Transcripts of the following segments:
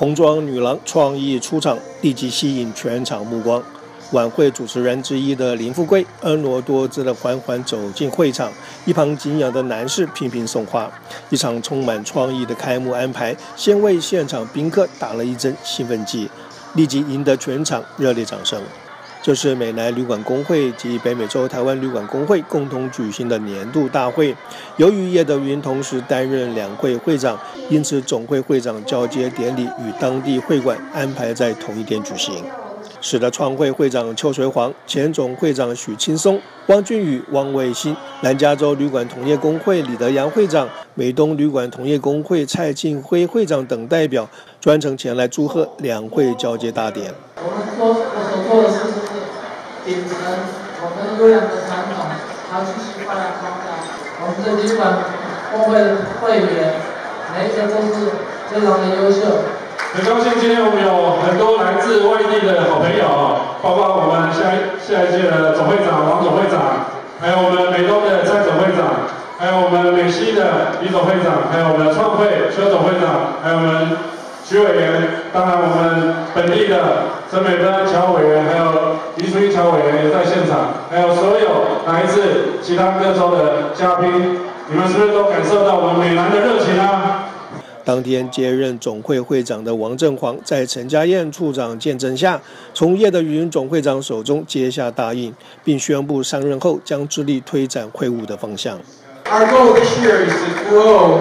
童装女郎创意出场，立即吸引全场目光。晚会主持人之一的林富贵婀娜多姿地缓缓走进会场，一旁敬仰的男士频频送花。一场充满创意的开幕安排，先为现场宾客打了一针兴奋剂，立即赢得全场热烈掌声。这是美南旅馆工会及北美洲台湾旅馆工会共同举行的年度大会。由于叶德云同时担任两会会长，因此总会会长交接典礼与当地会馆安排在同一天举行，使得创会会长邱垂煌、前总会长许青松、汪俊宇、汪卫新、南加州旅馆同业工会李德阳会长、美东旅馆同业工会蔡庆辉会长等代表专程前来祝贺两会交接大典。 我所做的事就是秉承我们优良的传统，长期发扬光大。我们的旅馆工会的会员每一个都是非常的优秀。 很高兴今天我们有很多来自外地的好朋友，包括我们下一届的总会长王总会长，还有我们美东的蔡总会长，还有我们美西的李总会长，还有我们创会邱总会长，还有我们徐委员，当然我们本地的陈美芬乔委员，还有黎淑英乔委员也在现场，还有所有来自其他各州的嘉宾，你们是不是都感受到我们美南的热情啊？ 当天接任总会会长的王振煌，在陈家燕处长见证下，从叶德云总会长手中接下大印，并宣布上任后将致力推展会务的方向。 Our goal this year is to grow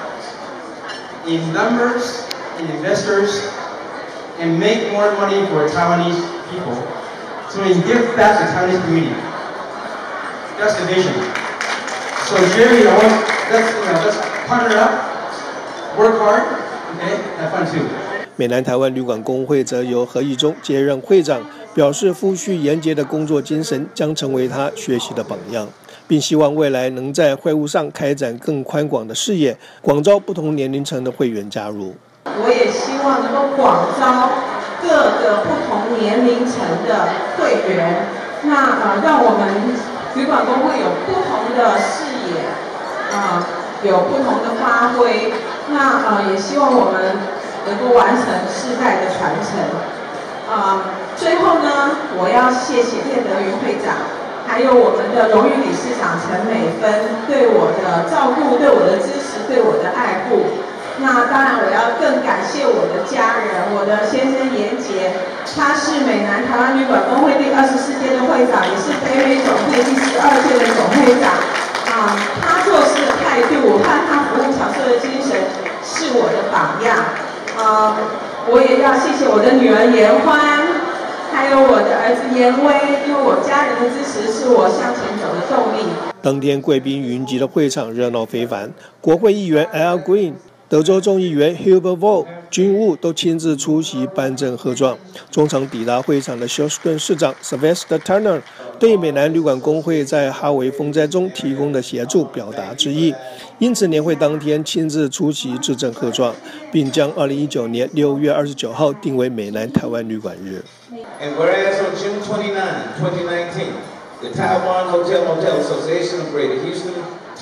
in numbers, in investors, and make more money for Taiwanese people, so we give back to Taiwanese community. That's the vision. So Jerry, let's partner up.Work hard, okay? Have fun too. 美南台湾旅馆工会则由何义忠接任会长，表示夫婿严洁的工作精神将成为他学习的榜样，并希望未来能在会务上开展更宽广的视野，广招不同年龄层的会员加入。 我也希望能够广招各个不同年龄层的会员，让我们旅馆工会有不同的视野，有不同的发挥。也希望我们能够完成世代的传承。最后呢，我要谢谢叶德云会长，还有我们的荣誉理事长陈美芬对我的照顾、对我的支持、对我的爱护。那当然，我要更感谢我的家人，我的先生严杰，他是美南台湾旅馆工会第24届的会长，也是北美总会第12届的总会长。他做事的态度和他服务角色的精神是我的榜样。我也要谢谢我的女儿严欢，还有我的儿子严威，因为我家人的支持是我向前走的动力。 当天贵宾云集的会场热闹非凡，国会议员 Al Green、德州众议员 Hubert Vo、军务都亲自出席颁证贺状。中场抵达会场的休斯顿市长 Sylvester Turner 对美南旅馆工会在哈维风灾中提供的协助表达致意，因此年会当天亲自出席致赠贺状，并将2019年6月29号定为美南台湾旅馆日。 And whereas on June 29, 2019, the Taiwan Hotel Motel Association of Greater Houston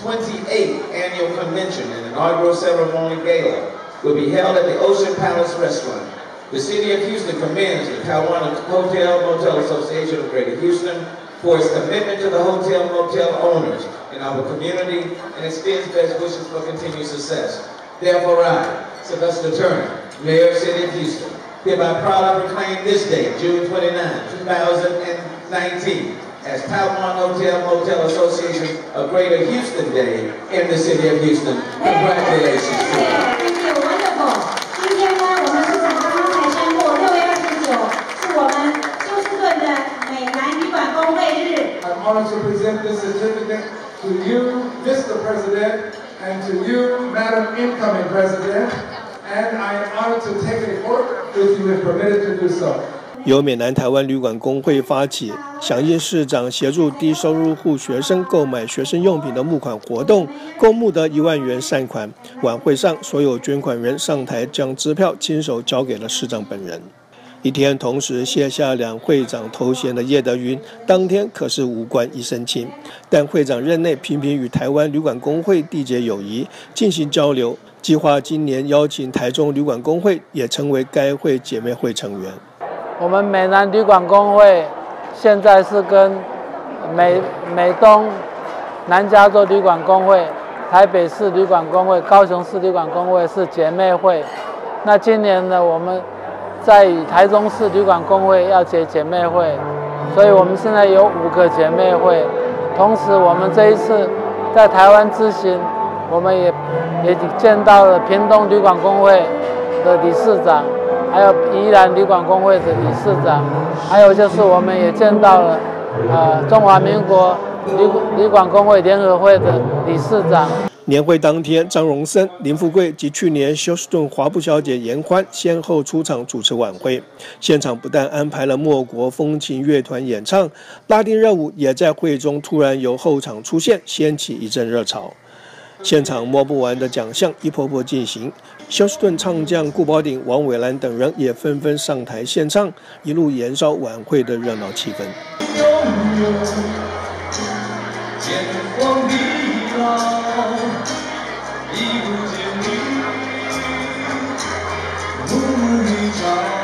28th Annual Convention and Inaugural Ceremony Gala will be held at the Ocean Palace Restaurant. The City of Houston commends the Taiwan Hotel Motel Association of Greater Houston for its commitment to the hotel motel owners in our community and extends best wishes for continued success. Therefore, I, Sylvester Turner, Mayor of the City of Houston, hereby proudly proclaim this day, June 29, 2019, as Taiwan Hotel Motel Association of Greater Houston Day in the City of Houston. Congratulations to you. Thank you, wonderful. 今天呢，我们市长刚刚才宣布，6月29是我们休斯顿的美南旅馆工会日。 I'm honored to present this certificate to you, Mr. President, and to you, Madam Incoming President, and I am honored to take a photo with you if permitted to do so. 由美南台湾旅馆工会发起，响应市长协助低收入户学生购买学生用品的募款活动，共募得1万元善款。晚会上，所有捐款人上台将支票亲手交给了市长本人。一天同时卸下两会长头衔的叶德云，当天可是无关一身轻，但会长任内频频与台湾旅馆工会缔结友谊，进行交流， 计划今年邀请台中旅馆工会也成为该会姐妹会成员。 我们美南旅馆工会现在是跟美东南加州旅馆工会、台北市旅馆工会、高雄市旅馆工会是姐妹会。那今年呢，我们在与台中市旅馆工会要结姐妹会，所以我们现在有5个姐妹会。同时，我们这一次在台湾之行，我们也见到了屏东旅馆工会的理事长，还有宜兰旅馆工会的理事长，还有就是我们也见到了中华民国旅馆工会联合会的理事长。 年会当天，张荣森、林富贵及去年休斯顿华埠小姐严欢先后出场主持晚会。现场不但安排了莫国风情乐团演唱，拉丁热舞也在会中突然由后场出现，掀起一阵热潮。现场摸不完的奖项一波波进行，休斯顿唱将顾宝鼎、王伟兰等人也纷纷上台献唱，一路延烧晚会的热闹气氛。一路见你，暮暮与朝。